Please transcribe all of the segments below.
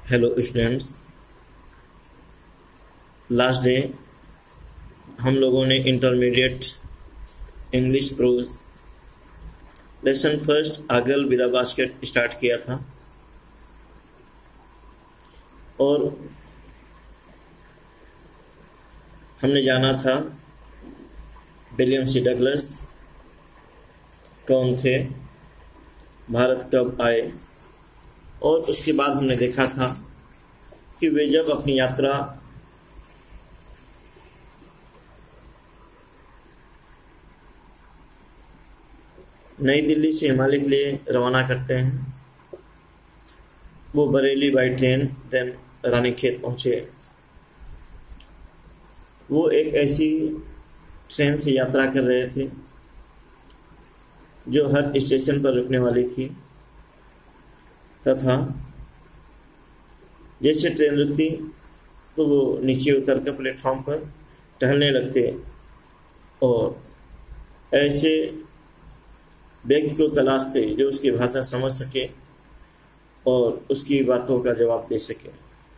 Hello students, last day हम लोगों ने intermediate English prose lesson first a girl with a basket start किया था और हमने जाना था विलियम सी डगलस कौन थे, भारत कब आए, और उसके बाद हमने देखा था कि वे जब अपनी यात्रा नई दिल्ली से हिमालय के लिए रवाना करते हैं, वो Bareilly by train then Ranikhet पहुंचे। वो एक ऐसी ट्रेन से यात्रा कर रहे थे जो हर स्टेशन पर रुकने वाली थी तथा जैसे ट्रेन रुकती तो वो नीचे उतर कर प्लेटफॉर्म पर टहलने लगते और ऐसे व्यक्ति को तलाशते जो उसकी भाषा समझ सके और उसकी बातों का जवाब दे सके।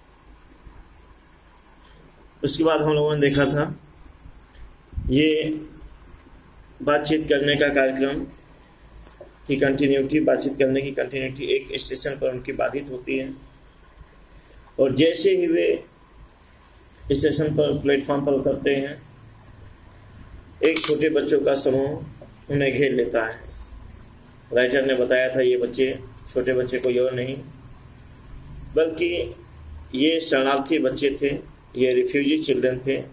उसके बाद हम लोगों ने देखा था ये बातचीत करने का कार्यक्रम की कंटिन्यूटी, बातचीत करने की कंटिन्यूटी एक स्टेशन पर उनकी बाधित होती है और जैसे ही वे स्टेशन पर प्लेटफॉर्म पर उतरते हैं एक छोटे बच्चों का समूह उन्हें घेर लेता है। राइटर ने बताया था ये बच्चे छोटे बच्चे कोई और नहीं बल्कि ये शरणार्थी बच्चे थे, ये रिफ्यूजी चिल्ड्रन थे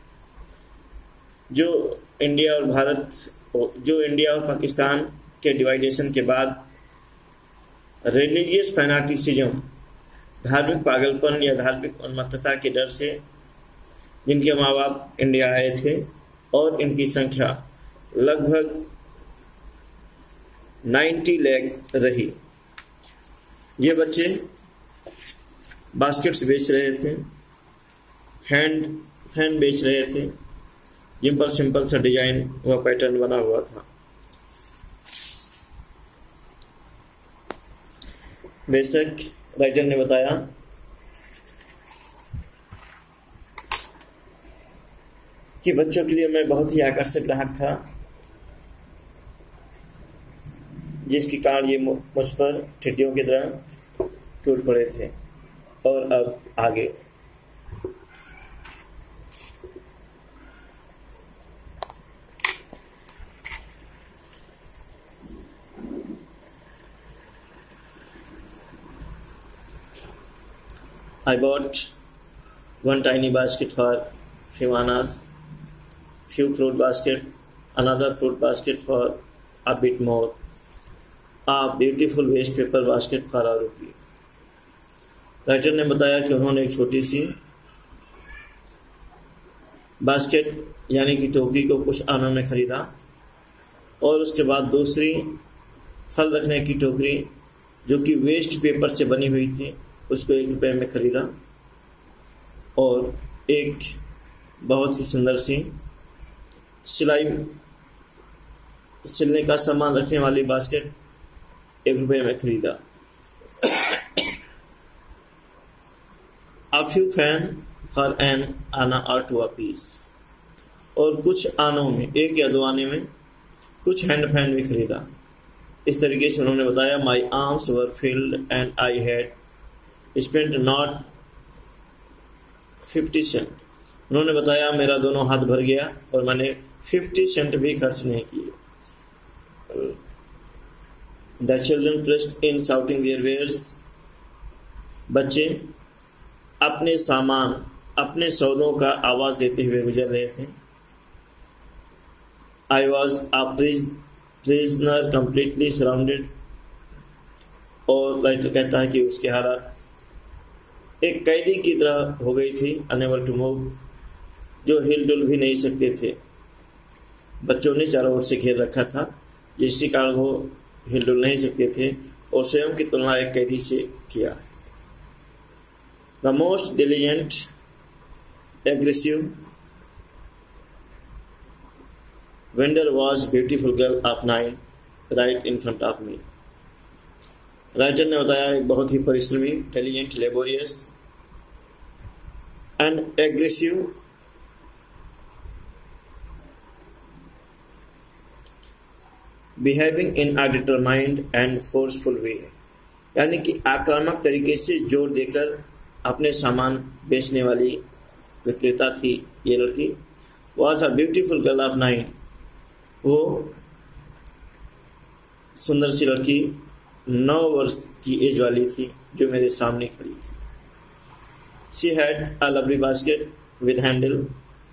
जो इंडिया और पाकिस्तान के डिवाइडेशन के बाद रिलीजियस फैनाटिसिज्म, धार्मिक पागलपन या धार्मिक उन्मत्तता के डर से जिनके माँ बाप इंडिया आए थे और इनकी संख्या लगभग 90 लाख रही। ये बच्चे बास्केट्स बेच रहे थे, हैंड फैन बेच रहे थे जिन पर सिंपल सा डिजाइन व पैटर्न बना हुआ था। बेशक राइटर ने बताया कि बच्चों के लिए मैं बहुत ही आकर्षक ग्राहक था जिसके कारण ये मुझ पर टिड्डियों की तरह टूट पड़े थे। और अब आगे I bought one tiny basket for few annas, few fruit basket, another fruit basket for a bit more, a beautiful waste paper basket for ₹1। Writer ने बताया कि उन्होंने एक छोटी सी बास्केट यानी कि टोकरी को कुछ आनों में खरीदा और उसके बाद दूसरी फल रखने की टोकरी जो कि वेस्ट पेपर से बनी हुई थी उसको ₹1 में खरीदा और एक बहुत ही सुंदर सी सिलने का सामान रखने वाली बास्केट ₹1 में खरीदा। A few fan for an anna or two apiece, और कुछ आनों में, एक या दो आने में कुछ हैंड फैन भी खरीदा। इस तरीके से उन्होंने बताया My arms were filled and I had spent not 50 cent। उन्होंने बताया मेरा दोनों हाथ भर गया और मैंने 50 सेंट भी खर्च नहीं किए। The children pressed in shouting their wares। बच्चे अपने सामान, अपने सौदों का आवाज देते हुए गुजर रहे थे। I was a prisoner completely surrounded। और राइटर कहता है कि उसकी हालत एक कैदी की तरह हो गई थी, अनेबल टू मूव, जो हिल डुल भी नहीं सकते थे। बच्चों ने चारों ओर से घेर रखा था जिसके कारण वो हिल डुल नहीं सकते थे और स्वयं की तुलना एक कैदी से किया। The most diligent aggressive vendor was beautiful girl of 9 right in front of me. Writer ने बताया एक बहुत ही परिश्रमी, intelligent, laborious and aggressive behaving in a determined and forceful way, यानी कि आक्रामक तरीके से जोर देकर अपने सामान बेचने वाली विक्रेता थी ये लड़की। Was a beautiful girl of 9, वो सुंदर सी लड़की 9 वर्ष की एज वाली थी जो मेरे सामने खड़ी थी। She had a lovely basket with handle,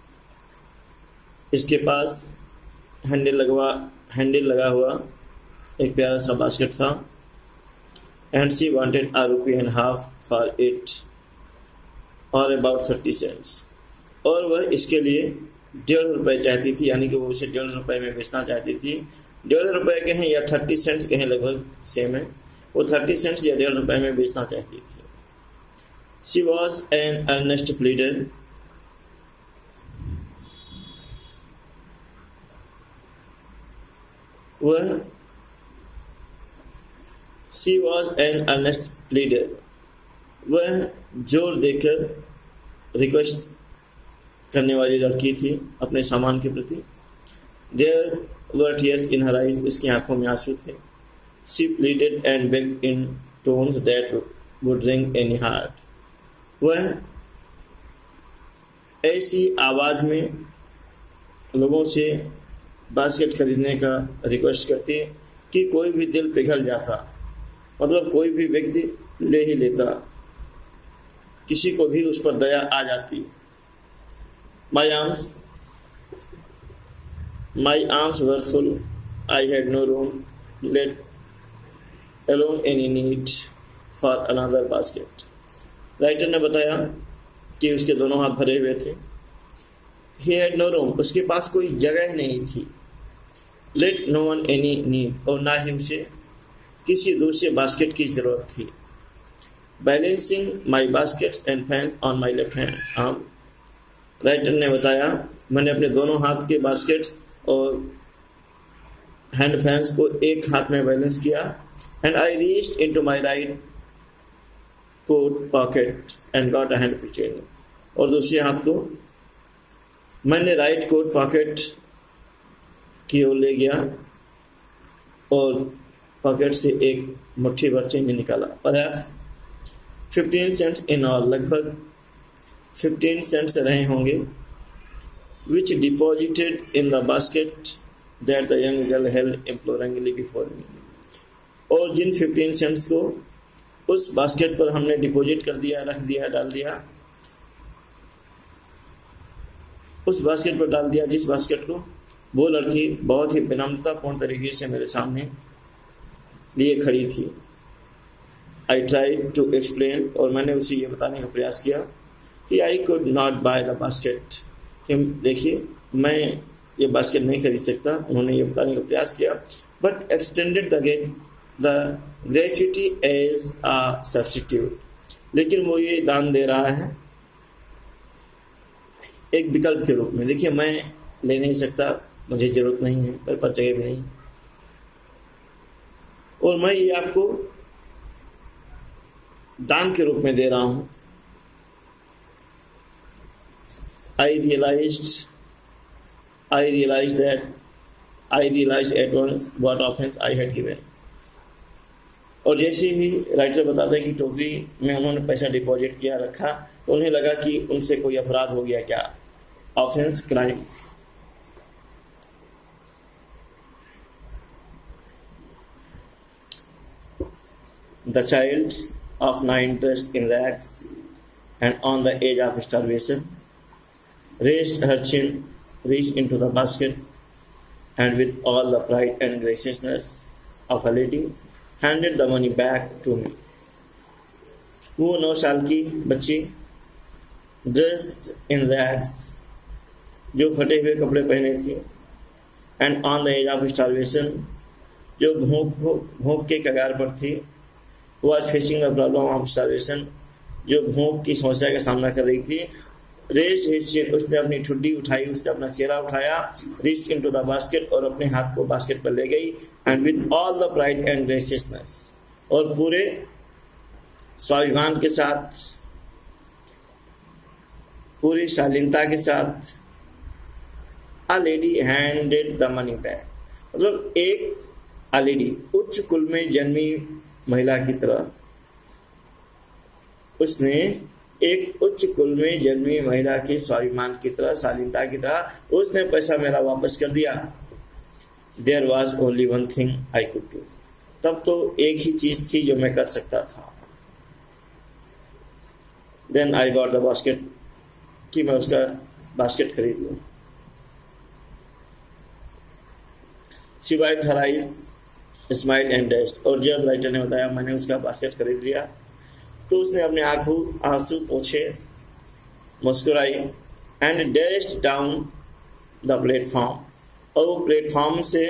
इसके पास हैंडल लगा हुआ एक प्यारा सा बास्केट था। And she wanted a ₹1.50 for it और अबाउट 30 cents, और वह इसके लिए ₹1.50 चाहती थी, यानी कि वो उसे ₹1.50 में बेचना चाहती थी। ₹1.50 कहें या 30 cents कहें, लगभग सेम है। वो 30 cents या ₹1.50 में बेचना चाहती थी। She was an earnest pleader, she was an earnest pleader, वह जोर देकर रिक्वेस्ट करने वाली लड़की थी अपने सामान के प्रति। There were tears in her eyes, उसकी आंखों में आंसू थे। She pleaded and begged in tones that would ring any heart, वह ऐसी आवाज में लोगों से बास्केट खरीदने का रिक्वेस्ट करती कि कोई भी दिल पिघल जाता, मतलब कोई भी व्यक्ति ले ही लेता, किसी को भी उस पर दया आ जाती। My arms were full, I had no room, let alone any need for another basket. Writer ने बताया कि उसके दोनों हाथ भरे हुए थे। He had no room, उसके पास कोई जगह नहीं थी। Let no one any need, और ना ही उसे किसी दूसरे बास्केट की जरूरत थी। Balancing my baskets and fan on my left hand arm, writer ने बताया मैंने अपने दोनों हाथ के बास्केट्स और हैंड फैंस को एक हाथ में बैलेंस किया। And I reached into my right coat pocket and got a handful change, और दूसरे हाथ को मैंने राइट कोट पॉकेट की ओर ले गया और पॉकेट से एक मुट्ठी भर चेंज निकाला। परहैप्स 15 cents इन ऑल, लगभग 15 cents रहे होंगे। which deposited in the basket that the young girl held imploringly before me, और जिन 15 cents को उस बास्केट पर हमने डिपॉजिट कर दिया, रख दिया, डाल दिया, उस बास्केट पर डाल दिया जिस बास्केट को वो लड़की बहुत ही विनम्रतापूर्ण तरीके से मेरे सामने लिए खड़ी थी। आई ट्राइड टू एक्सप्लेन, और मैंने उसे ये बताने का प्रयास किया कि I could not buy the basket, कि देखिए मैं ये बास्केट नहीं खरीद सकता। उन्होंने ये बताने का प्रयास किया, but extended the gratuity as a substitute, लेकिन वो ये दान दे रहा है एक विकल्प के रूप में। देखिए मैं ले नहीं सकता, मुझे जरूरत नहीं है, मेरे पास जगह भी नहीं, और मैं ये आपको दान के रूप में दे रहा हूं। I realized at once what offense I had given. और जैसे ही राइटर बताता है कि टोकरी में उन्होंने पैसा डिपॉजिट किया रखा, तो उन्हें लगा कि उनसे कोई अपराध हो गया क्या, offence, crime. The child of 9 dressed in rags and on the edge of starvation raised her chin, reached into the basket, and with all the pride and graciousness of a lady, handed the money back to me. वो 9 साल की बच्ची dressed in rags, जो फटे हुए कपड़े पहने थी, and on the edge of starvation, जो भूख के कगार पर थी, was facing the problem of starvation, जो भूख की समस्या का सामना कर रही थी। Raised his chin, उसने अपनी ठुड्डी उठाई, उसने अपना चेहरा उठाया, reached into the basket, और अपने हाथ को बास्केट पर ले गई, and with all the pride and graciousness, और पूरे स्वाभिमान के साथ, पूरी शालीनता के साथ a lady handed the money back। मतलब एक लेडी उच्च कुल में जन्मी महिला की तरह, उसने एक उच्च कुल में जन्मी महिला के स्वाभिमान की तरह, शालीनता की तरह उसने पैसा मेरा वापस कर दिया। There was only one thing I could do। तब तो एक ही चीज थी जो मैं कर सकता था। Then I got the basket, कि मैं उसका बास्केट खरीद लूं। She wiped her eyes, smiled and dashed। और जब राइटर ने बताया मैंने उसका बास्केट खरीद लिया तो उसने अपने आंसू पोंछे, मुस्कुराई and dashed down the platform. और वो प्लेटफॉर्म से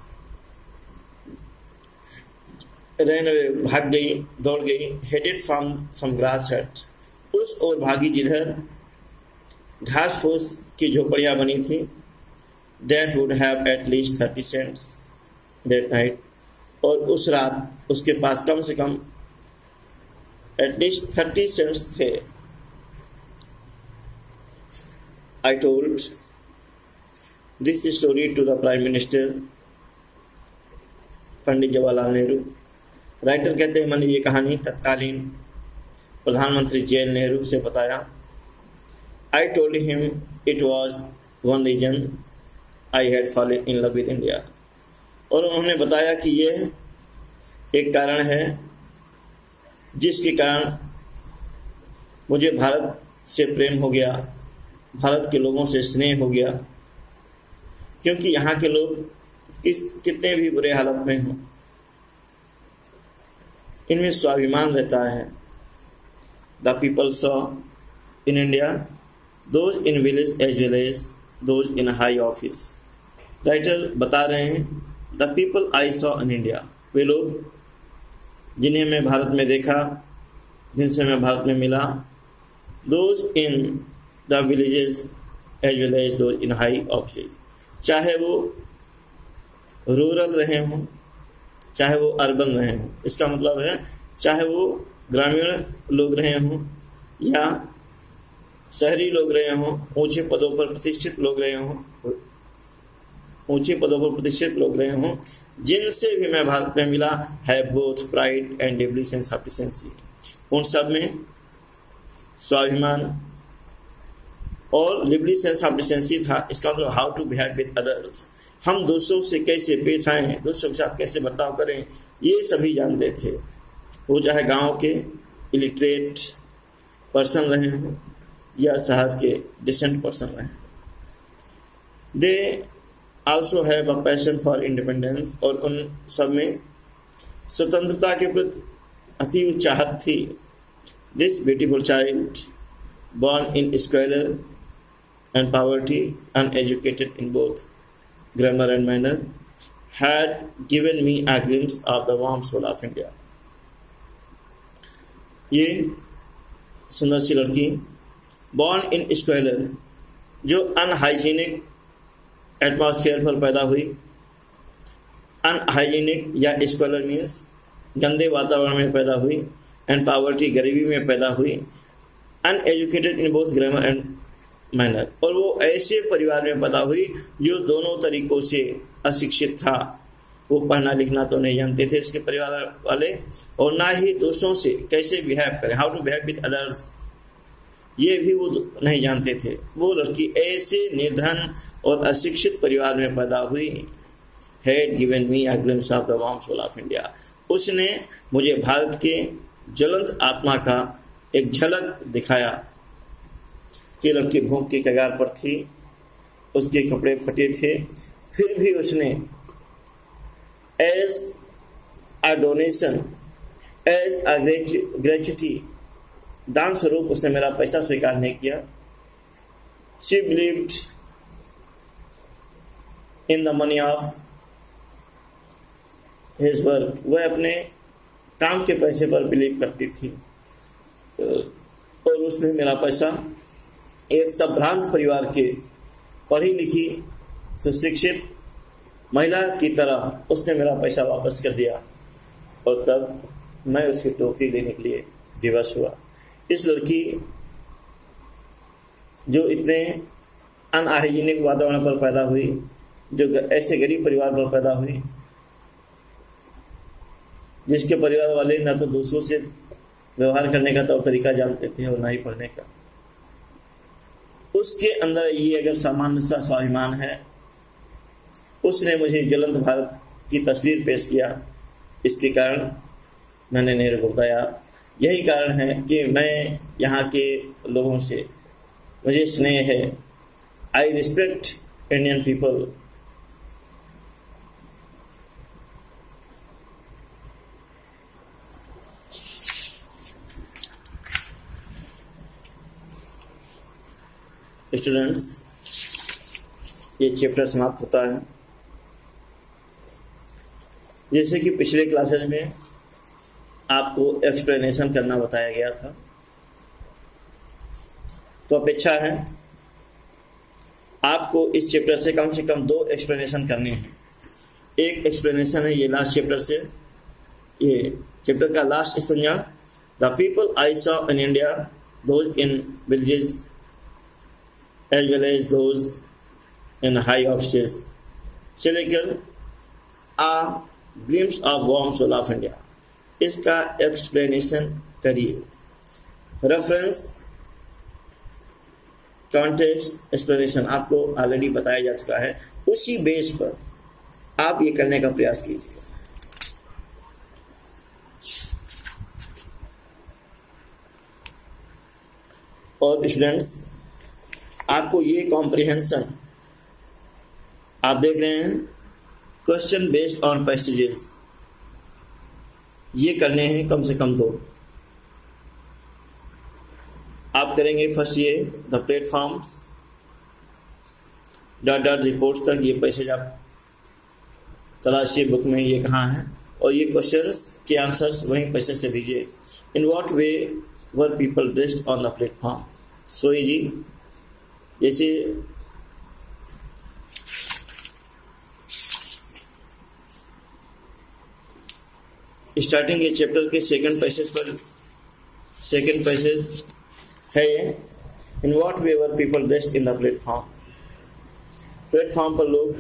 भाग गई, दौड़ गई। हेडेड फ्रॉम सम ग्रास हट, उस ओर भागी जिधर घास फूस की झोपड़ियां बनी थी। That would have at least 30 cents that night। और उस रात उसके पास कम से कम at least 30 cents थे। I told this story to the Prime Minister, Pandit Jawaharlal Nehru. Writer कहते हैं मैंने ये कहानी तत्कालीन प्रधानमंत्री जवाहरलाल नेहरू से बताया। I told him it was one reason I had fallen in love with India। और उन्होंने बताया कि यह एक कारण है जिसके कारण मुझे भारत से प्रेम हो गया, भारत के लोगों से स्नेह हो गया, क्योंकि यहाँ के लोग कितने भी बुरे हालत में हों, इनमें स्वाभिमान रहता है। The people saw in India those in village as well as those in high office। Writer बता रहे हैं the people I saw in India, वे लोग जिन्हें मैं भारत में देखा, जिनसे मैं भारत में मिला। Those in the villages as well as those in high office, चाहे वो रूरल रहे हों चाहे वो अर्बन रहे हों। इसका मतलब है चाहे वो ग्रामीण लोग रहे हों या शहरी लोग रहे हों, ऊंचे पदों पर प्रतिष्ठित लोग रहे हों, ऊंचे पदों पर प्रतिष्ठित लोग रहे हों, जिनसे भी मैं भारत में मिला, है both pride and liberal sense of decency. उन सब में स्वाभिमान और लिबरल सेंस ऑफ डिसेंसी था। इसका मतलब how to behave with others, हम दूसरों से कैसे पेश आए, दूसरों के साथ कैसे बर्ताव करें, ये सभी जानते थे। वो चाहे गांव के इलिटरेट पर्सन रहे हों या शहर के डिसेंट पर्सन रहे। They also have a passion for independence, और उन सब में स्वतंत्रता के प्रति अति चाहत थी। This beautiful child born in squalor and poverty, uneducated in both grammar and manner, had given me a glimpse of the warm soul of India। ये सुंदर सी लड़की born in squalor, जो अनहाइजीनिक एटमॉस्फेयर पर पैदा हुई। अनहाइजीनिक या स्क्वालर means गंदे वातावरण में पैदा हुई, एंड पावर्टी गरीबी में पैदा हुई, uneducated in both grammar and manner, और वो ऐसे परिवार में पैदा हुई जो दोनों तरीकों से अशिक्षित था। वो पढ़ना लिखना तो नहीं जानते थे इसके परिवार वाले, और ना ही दूसरों से कैसे बिहेव करें, how to behave with others, ये भी वो नहीं जानते थे। वो लड़की ऐसे निर्धन और अशिक्षित परिवार में पैदा हुई। Had given me a glimpse of the warm soul of India, उसने मुझे भारत के ज्वलंत आत्मा का एक झलक दिखाया। कि लड़की भूख की कगार पर थी, उसके कपड़े फटे थे, फिर भी उसने as a donation, as a gratuity, दान स्वरूप उसने मेरा पैसा स्वीकार नहीं किया। She believed in the money of his work, वह अपने काम के पैसे पर बिलीव करती थी, और उसने मेरा पैसा एक संभ्रांत परिवार के पढ़ी लिखी सुशिक्षित महिला की तरह उसने मेरा पैसा वापस कर दिया। और तब मैं उसकी टोकरी देने के लिए विवश हुआ। इस लड़की जो इतने अनहाइजीनिक वातावरण पर पैदा हुई, जो ऐसे गरीब परिवार पर पैदा हुई जिसके परिवार वाले न तो दूसरों से व्यवहार करने का तौर तरीका जानते थे और न ही पढ़ने का, उसके अंदर ये अगर सामान्य सा स्वाभिमान है, उसने मुझे ज्वलंत भारत की तस्वीर पेश किया। इसके कारण मैंने नेहरू को बताया। यही कारण है कि मैं यहाँ के लोगों से मुझे स्नेह है। I respect Indian people. Students, ये चैप्टर समाप्त होता है। जैसे कि पिछले क्लासेज में आपको एक्सप्लेनेशन करना बताया गया था, तो अपेक्षा है आपको इस चैप्टर से कम 2 एक्सप्लेनेशन करने हैं। एक एक्सप्लेनेशन है ये लास्ट चैप्टर से, ये चैप्टर का लास्ट संज्ञा, the people I saw in India, those in villages as well as those in high offices, से लेकर a glimpse of warm soul of India, इसका एक्सप्लेनेशन करिए। रेफरेंस, कॉन्टेक्स्ट, एक्सप्लेनेशन आपको already बताया जा चुका है। उसी बेस पर आप ये करने का प्रयास कीजिए। और स्टूडेंट्स, आपको ये कॉम्प्रिहेंशन आप देख रहे हैं, क्वेश्चन बेस्ड ऑन पैसेजेस, ये करने हैं कम से कम 2 आप करेंगे। फर्स्ट ये द प्लेटफॉर्म्स डॉट रिपोर्ट्स तक, ये पैसेज आप तलाशिए बुक में ये कहाँ है, और ये क्वेश्चंस के आंसर्स वहीं पैसेज से दीजिए। In what way were people dressed on the platform, so easy. जैसे स्टार्टिंग के चैप्टर के सेकंड पैसेज है ये, in what way were people dressed in the platform, platform पर लोग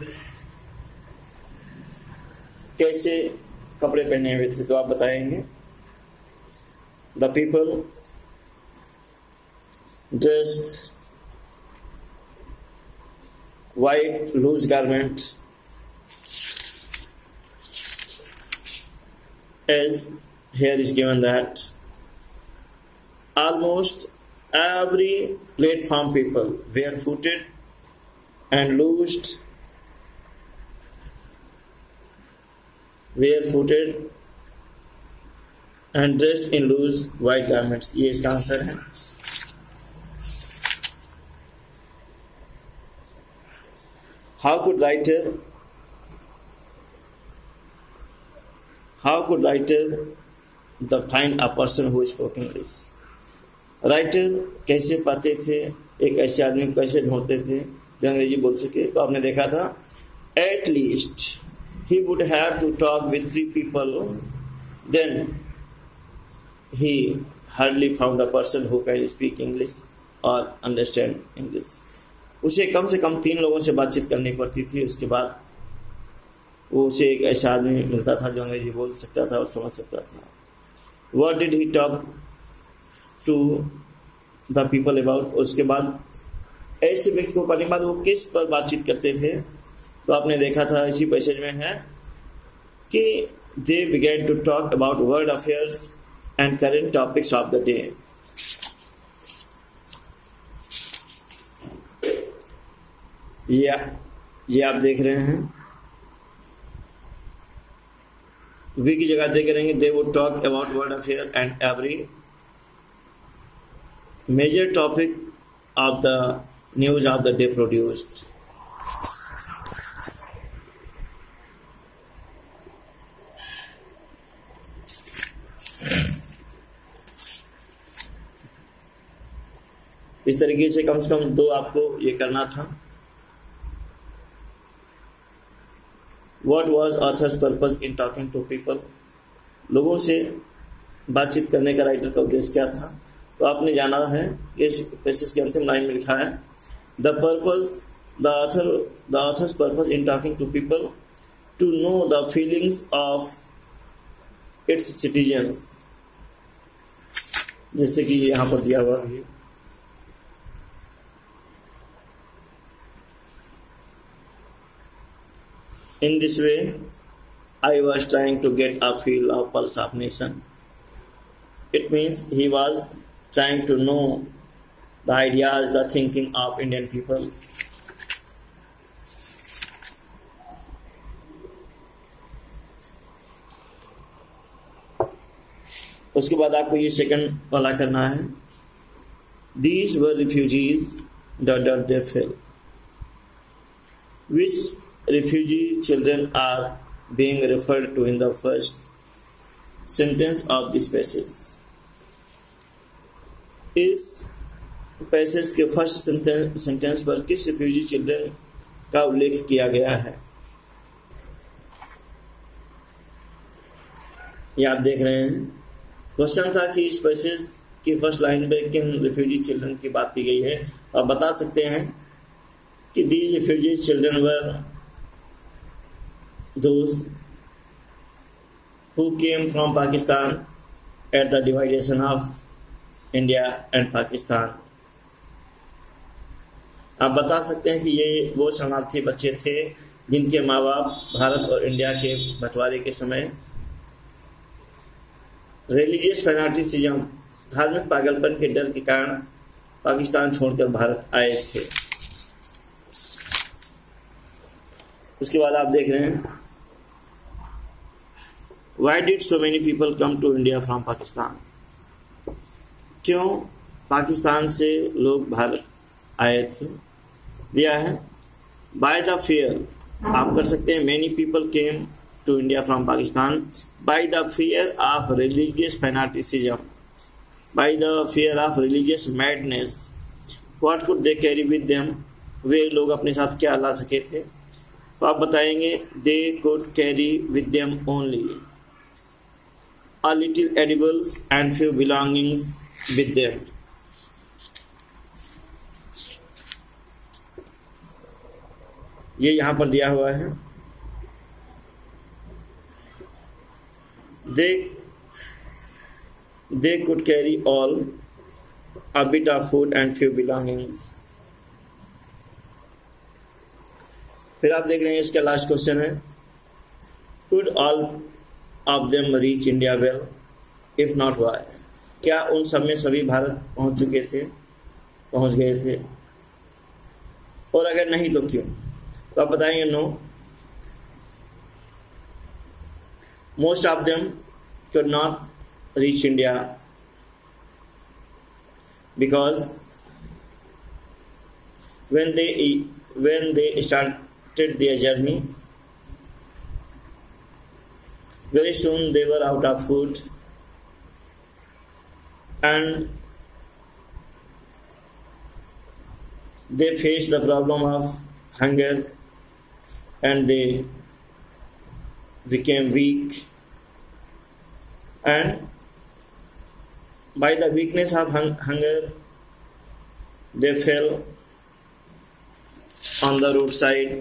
कैसे कपड़े पहने हुए थे, तो आप बताएंगे। The people dressed white loose garment, as here is given that almost every platform people barefooted and loosed, barefooted and dressed in loose white garments, ये इसका आंसर है। How could writer find a person who spoke English? Writer कैसे पाते थे एक ऐसे आदमी को, कैसे ढूंढते थे जो अंग्रेजी बोल सके? तो आपने देखा था, at least he would have to talk with 3 people, then he hardly found a person who can speak English or understand English. उसे कम से कम 3 लोगों से बातचीत करनी पड़ती थी, उसके बाद वो उसे एक ऐसा आदमी मिलता था जो अंग्रेजी बोल सकता था और समझ सकता था। What did he talk to the people about? उसके बाद ऐसे व्यक्ति को पढ़ने के बाद वो किस पर बातचीत करते थे? तो आपने देखा था इसी पैसेज में है कि they began to talk about world affairs and current topics of the day. ये आप देख रहे हैं, वी की जगह देख रहेंगे, they would talk about world affair and every major topic of the news of the day produced. इस तरीके से कम 2 आपको ये करना था। What was author's purpose in talking to people? लोगों से बातचीत करने का राइटर का उद्देश्य क्या था, तो आपने जाना है। इस पैसेज के अंतिम लाइन में लिखा है, the author's purpose in talking to people to know the feelings of its citizens, जैसे कि यहां पर दिया हुआ है। In this way, I was trying to get a feel of pulse of nation. It means he was trying to know the ideas, the thinking of Indian people. उसके बाद आपको ये सेकंड वाला करना है। These were refugees, ... they fell. Which refugee children are being referred to in the first sentence of this passage? इस passage के first sentence पर किस रिफ्यूजी चिल्ड्रन का उल्लेख किया गया है? ये आप देख रहे हैं। क्वेश्चन था कि इस पैसेज की फर्स्ट लाइन पे किन रिफ्यूजी चिल्ड्रन की बात की गई है। आप बता सकते हैं कि these refugee children were those who came from Pakistan at the division of India and Pakistan. आप बता सकते हैं कि ये वो शरणार्थी बच्चे थे जिनके माँ बाप भारत और इंडिया के बंटवारे के समय रिलीजियस फैनाटिसिज्म, धार्मिक पागलपन के डर के कारण पाकिस्तान छोड़कर भारत आए थे। उसके बाद आप देख रहे हैं, Why did so many people come to India from Pakistan? क्यों पाकिस्तान से लोग भारत आए थे? दिया है by the fear, आप कर सकते हैं many people came to India from Pakistan by the fear of religious fanaticism, by the fear of religious madness. What could they carry with them? वे लोग अपने साथ क्या ला सके थे? तो आप बताएंगे they could carry with them only a little edibles and few belongings with them. ये यहां पर दिया हुआ है। they could carry all a bit of food and few belongings. फिर आप देख रहे हैं इसका लास्ट क्वेश्चन है, could all of them reach India well? If not, why? क्या उन सब में सभी भारत पहुंच गए थे? और अगर नहीं तो क्यों? तो आप बताएंगे no, most of them could not reach India because when they started their journey, very soon they were out of food and they faced the problem of hunger and they became weak, and by the weakness of hunger they fell on the roadside.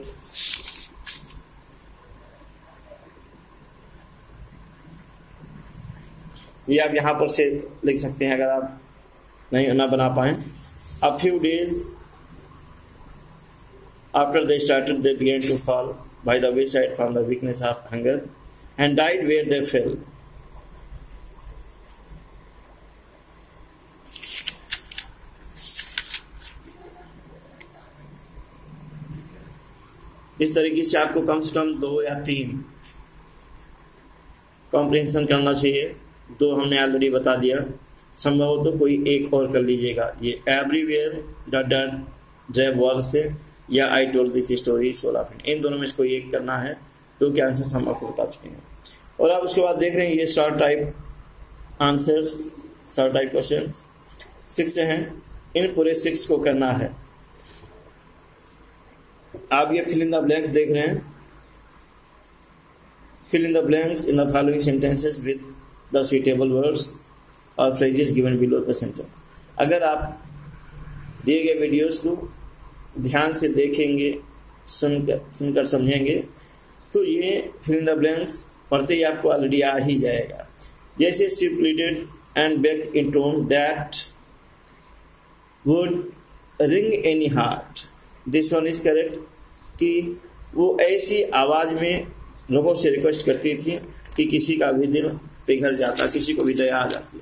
ये आप यहाँ पर से लिख सकते हैं अगर आप नहीं ना बना पाए। A few days after they started, they began to fall by the wayside from the weakness of hunger and died where they fell. इस तरीके से आपको कम से कम 2 या 3 कॉम्प्रिहेंशन करना चाहिए। 2 हमने ऑलरेडी बता दिया, संभव हो तो कोई एक और कर लीजिएगा। ये एवरीवेयर जैब वॉल से या आई टोल्ड दिस स्टोरी सोलाफिन, इन दोनों में से कोई एक करना है। 2 के आंसर्स हम आपको बता चुके हैं। और आप उसके बाद देख रहे हैं ये short type answers, short type questions 6 हैं। इन पूरे 6 को करना है। आप ये फिल इन द ब्लैंक्स देख रहे हैं। Fill in the blanks in the following sentences with the suitable words or phrases given below the sentence. अगर आप दिए गए वीडियोस को ध्यान से देखेंगे, सुनकर समझेंगे, तो ये fill in the blanks पढ़ते ही आपको ऑलरेडी आ ही जाएगा। जैसे she pleaded and begged in tone that would wring any heart. This one is correct कि वो ऐसी आवाज में लोगों से रिक्वेस्ट करती थी कि किसी का भी दिल पिघल जाता, किसी को भी दया आ जाती।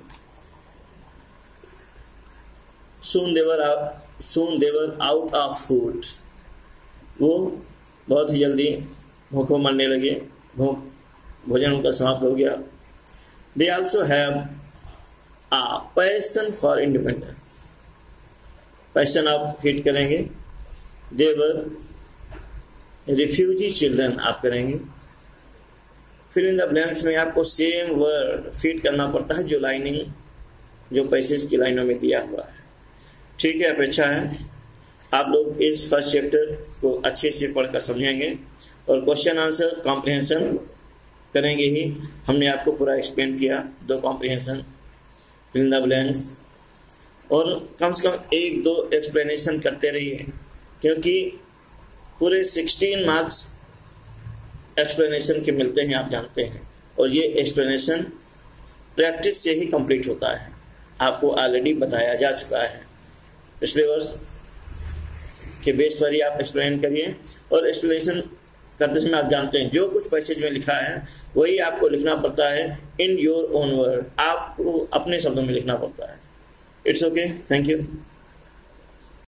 Soon they were out of food. वो बहुत ही जल्दी भूखों मरने लगे, भोजन उनका समाप्त हो गया। They also have a passion for independence. Passion आप फिट करेंगे। They were refugee children आप करेंगे। फिर इन द ब्लैंक्स में आपको सेम वर्ड फिट करना पड़ता है जो लाइनिंग, जो पैसेज की लाइनों में दिया हुआ है। ठीक है, अपेक्षा है आप लोग इस फर्स्ट चैप्टर को अच्छे से पढ़कर समझेंगे और क्वेश्चन आंसर कॉम्प्रिहेंशन करेंगे ही। हमने आपको पूरा एक्सप्लेन किया, 2 कॉम्प्रिहेंशन, इन द ब्लैंक्स, और कम से कम 1-2 एक्सप्लेनेशन करते रहिए, क्योंकि पूरे 16 मार्क्स एक्सप्लेनेशन के मिलते हैं, आप जानते हैं, और ये एक्सप्लेनेशन प्रैक्टिस से ही कंप्लीट होता है। आपको ऑलरेडी बताया जा चुका है। पिछले वर्ष के बेस पर ही आप एक्सप्लेन करिए, और एक्सप्लेनेशन करते समय आप जानते हैं जो कुछ पैसेज में लिखा है वही आपको लिखना पड़ता है इन योर ओन वर्ड, आपको अपने शब्दों में लिखना पड़ता है। It's okay, thank you.